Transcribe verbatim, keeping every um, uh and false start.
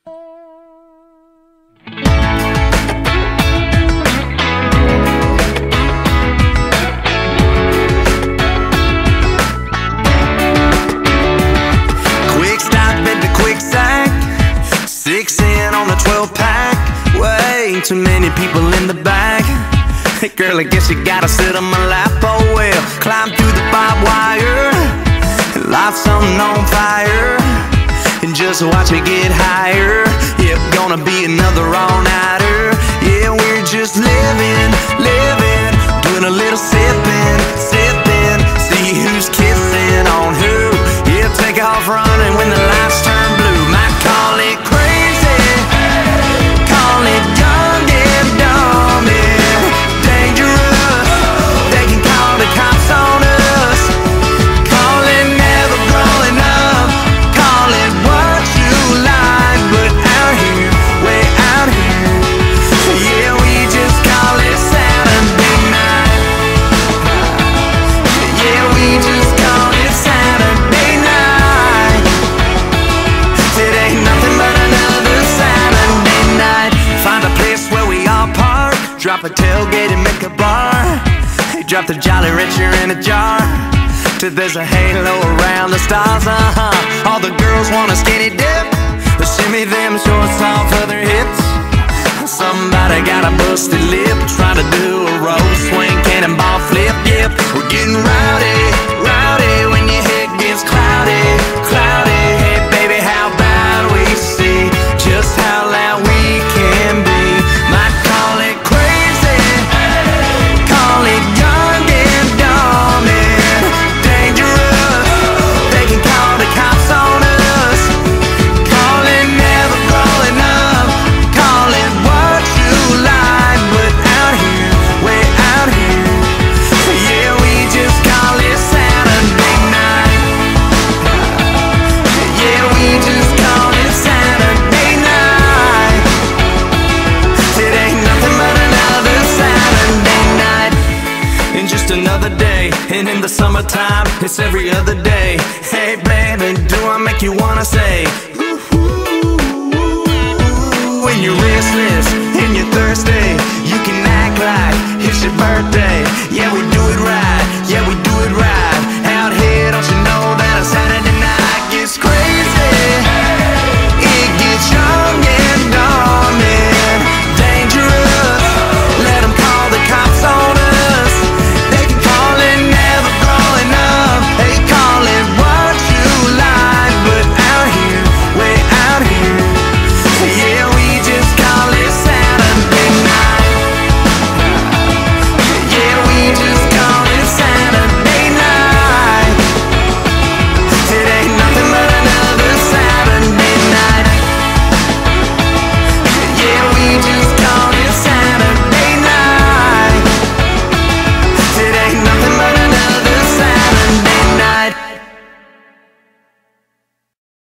Quick stop at the quick sack, six in on the twelve pack. Way too many people in the back. Hey girl, I guess you gotta sit on my lap. Oh well, climb through the barbed wire, light something on fire, and just watch it get higher. Yep, gonna be another all-nighter. Yeah, we're just living, living, doing a little sipping, sipping, see who's kissing on who. Yeah, take off running when the lights turn blue. Might call it crazy, call it young and dumb, yeah, dangerous. They can call the cops on us, call it never growing up, call it what you like, but out here, way out here, yeah, we just call it Saturday night. Yeah, we just call it Saturday night. It ain't nothing but another Saturday night. Find a place where we all park, drop a tailgate and make a bar. Hey, drop the Jolly Rancher in a jar till there's a halo around the stars. Uh-huh. All the girls want a skinny dip, shimmy them shorts off of their hips. Somebody got a busted lip, trying to do a roll swing, cannonball flip. Yep, we're getting rowdy, rowdy when your head gets cloudy, cloudy. Hey baby, how about we see just how loud we can be? Might call it crazy, call it young and dumb and dangerous. They can call the cops on us, call it never growing up, call it what you like, but out here, way out here, yeah, we just call it Saturday night. Yeah, we just call it Saturday night. It ain't nothing but another Saturday night. And just another day, and in the summertime, it's every other day. Hey baby, do I make you wanna say ooh, when you're restless and you're thirsty, you can act like it's your birthday. Yeah, we do it right.